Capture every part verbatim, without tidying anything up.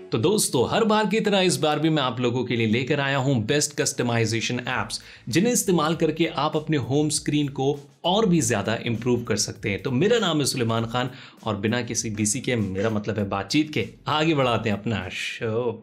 तो दोस्तों हर बार की तरह इस बार भी मैं आप लोगों के लिए लेकर आया हूं बेस्ट कस्टमाइजेशन एप्स जिन्हें इस्तेमाल करके आप अपने होम स्क्रीन को और भी ज्यादा इंप्रूव कर सकते हैं। तो मेरा नाम है सुलेमान खान और बिना किसी बीसी के, मेरा मतलब है बातचीत के, आगे बढ़ाते हैं अपना शो।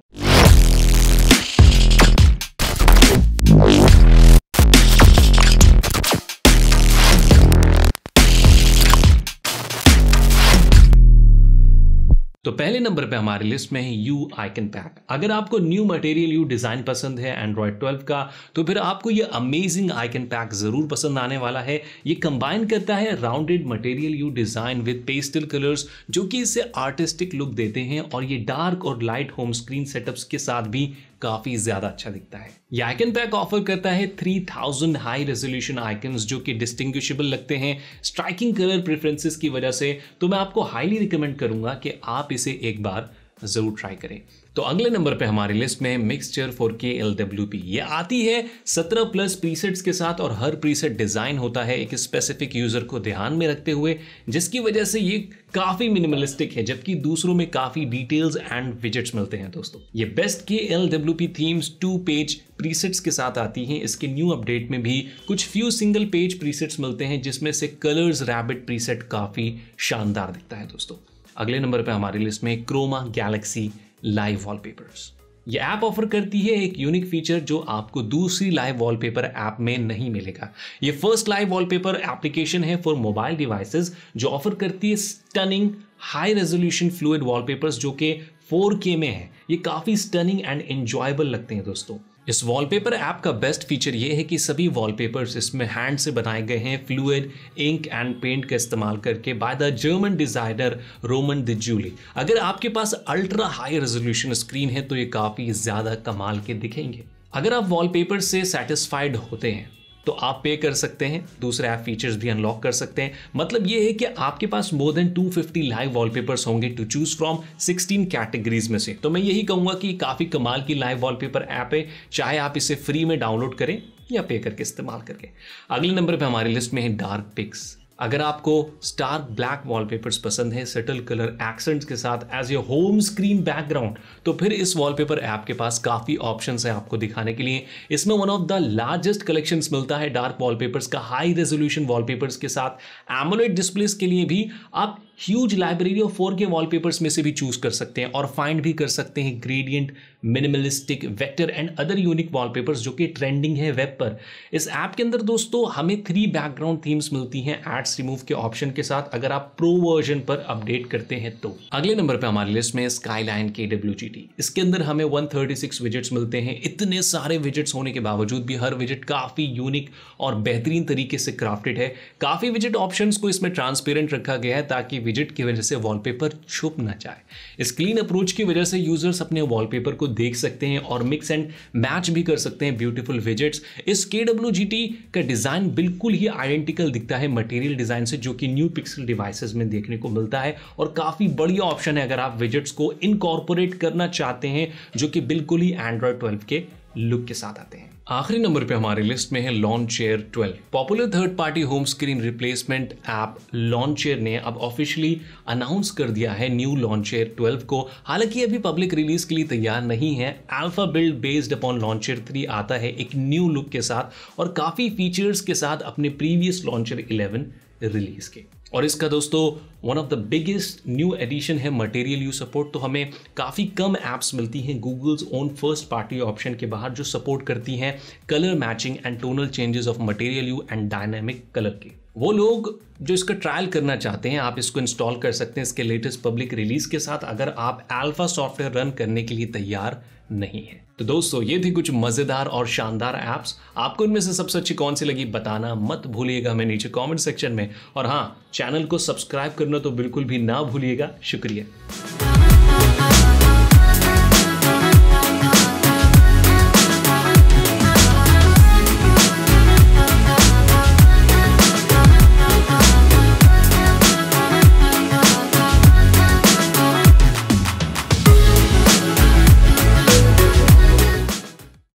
तो पहले नंबर पे हमारी लिस्ट में है यू आइकन पैक। अगर आपको न्यू मटेरियल यू डिजाइन पसंद है एंड्रॉइड ट्वेल्व का, तो फिर आपको ये अमेजिंग आइकन पैक जरूर पसंद आने वाला है। ये कंबाइन करता है rounded material you design with pastel colours, जो कि इसे आर्टिस्टिक लुक देते हैं और ये डार्क और लाइट होम स्क्रीन सेटअप्स के साथ भी काफी ज्यादा अच्छा दिखता है। ये आइकन पैक ऑफर करता है three thousand high resolution icons जो कि डिस्टिंग्विशेबल लगते हैं स्ट्राइकिंग कलर प्रेफरेंसेस की वजह से। तो मैं आपको हाईली रिकमेंड करूंगा कि आप इसे एक बार जरूर ट्राई करें। तो अगले नंबर पे हमारी लिस्ट में mixture for K L W P. ये आती है सत्रह प्लस प्रीसेट्स के साथ और हर प्रीसेट डिजाइन होता है एक स्पेसिफिक यूजर को ध्यान में रखते हुए, जिसकी वजह से ये काफी मिनिमलिस्टिक है, जबकि दूसरों में काफी डिटेल्स एंड विजेट्स मिलते हैं। दोस्तों ये best K L W P themes two page presets के साथ आती हैं। इसके न्यू अपडेट में भी कुछ फ्यू सिंगल पेज प्रीसेट्स मिलते हैं, जिसमें से कलर्स रैबिट प्रीसेट काफी शानदार दिखता है। दोस्तों अगले नंबर पे हमारी लिस्ट में क्रोमा गैलेक्सी लाइव वॉलपेपर्स। ये ऐप ऑफर करती है एक यूनिक फीचर जो आपको दूसरी लाइव वॉलपेपर ऐप में नहीं मिलेगा। ये फर्स्ट लाइव वॉलपेपर एप्लीकेशन है फॉर मोबाइल डिवाइसेस जो ऑफर करती है stunning high resolution fluid wallpapers जो कि फोर के में है। ये काफी स्टनिंग एंड एंजॉयबल लगते हैं। दोस्तों इस वॉलपेपर ऐप का बेस्ट फीचर ये है कि सभी वॉलपेपर्स इसमें हैंड से बनाए गए हैं फ्लूइड इंक एंड पेंट का इस्तेमाल करके by the German designer Roman द जूली। अगर आपके पास अल्ट्रा हाई रेजोल्यूशन स्क्रीन है तो ये काफी ज्यादा कमाल के दिखेंगे। अगर आप वॉलपेपर से सेटिस्फाइड होते हैं तो आप पे कर सकते हैं, दूसरे ऐप फीचर्स भी अनलॉक कर सकते हैं। मतलब ये है कि आपके पास more than two fifty live wallpapers होंगे to choose from sixteen categories में से। तो मैं यही कहूंगा कि काफी कमाल की लाइव वॉलपेपर ऐप है, चाहे आप इसे फ्री में डाउनलोड करें या पे करके इस्तेमाल करके। अगले नंबर पे हमारी लिस्ट में है डार्क पिक्स। अगर आपको स्टार्क ब्लैक वॉलपेपर्स पसंद है सटल कलर एक्सेंट्स के साथ as a home screen background, तो फिर इस वॉलपेपर ऐप के पास काफी ऑप्शंस हैं आपको दिखाने के लिए। इसमें one of the largest collections मिलता है डार्क वॉलपेपर्स का। हाई रेजोल्यूशन वॉलपेपर्स के साथ एमोलेड डिस्प्लेस के लिए भी आप huge library of four K wallpapers में से भी चूज कर सकते हैं और फाइंड भी कर सकते हैं gradient, minimalistic, vector and other unique wallpapers जो कि ट्रेंडिंग है वेब पर। इस ऐप के अंदर दोस्तों हमें थ्री बैकग्राउंड थीम्स मिलती हैं एड्स रिमूव के ऑप्शन के साथ, अगर आप प्रो वर्जन पर अपडेट करते हैं तो। अगले नंबर पे हमारी लिस्ट में स्काईलाइन के डब्ल्यू जी टी। इसके अंदर हमें वन थर्टी सिक्स विजेट्स मिलते हैं। इतने सारे विजेट्स होने के बावजूद भी हर विजेट काफी यूनिक और बेहतरीन तरीके से क्राफ्टेड है। काफी विजेट ऑप्शंस को इसमें ट्रांसपेरेंट रखा गया है ताकि विजेट की वजह से वॉलपेपर छुप ना जाए। इस क्लीन अप्रोच की वजह से यूजर्स अपने वॉलपेपर को देख सकते हैं और मिक्स एंड मैच भी कर सकते हैं ब्यूटीफुल विजेट्स। इस के डब्ल्यू जी टी का डिजाइन बिल्कुल ही आइडेंटिकल दिखता है मटेरियल डिजाइन से, जो कि न्यू पिक्सल डिवाइसेस में देखने को मिलता है और काफी बढ़िया ऑप्शन है अगर आप विजेट्स को इनकॉर्पोरेट करना चाहते हैं, जो कि बिल्कुल ही एंड्रॉइड ट्वेल्व के लुक के साथ आते हैं। आखिरी नंबर पे हमारी लिस्ट में है Lawnchair twelve. Popular third party home screen replacement app Lawnchair ने अब ऑफिशियली अनाउंस कर दिया है न्यू लॉन्चेयर ट्वेल्व को। हालांकि अभी पब्लिक रिलीज के लिए तैयार नहीं है। Alpha build based upon Lawnchair three आता है एक न्यू लुक के साथ और काफी फीचर्स के साथ अपने प्रीवियस लॉन्चेयर इलेवन रिलीज के। और इसका दोस्तों one of the biggest new addition है मटेरियल यू सपोर्ट। तो हमें काफ़ी कम ऐप्स मिलती हैं Google's own first party option के बाहर जो सपोर्ट करती हैं colour matching and tonal changes of material you and dynamic colour के। वो लोग जो इसका ट्रायल करना चाहते हैं आप इसको इंस्टॉल कर सकते हैं इसके लेटेस्ट पब्लिक रिलीज के साथ, अगर आप अल्फा सॉफ्टवेयर रन करने के लिए तैयार नहीं है। तो दोस्तों ये थी कुछ मजेदार और शानदार ऐप्स। आपको इनमें से सबसे अच्छी कौन सी लगी बताना मत भूलिएगा हमें नीचे कमेंट सेक्शन में। और हाँ, चैनल को सब्सक्राइब करना तो बिल्कुल भी ना भूलिएगा। शुक्रिया।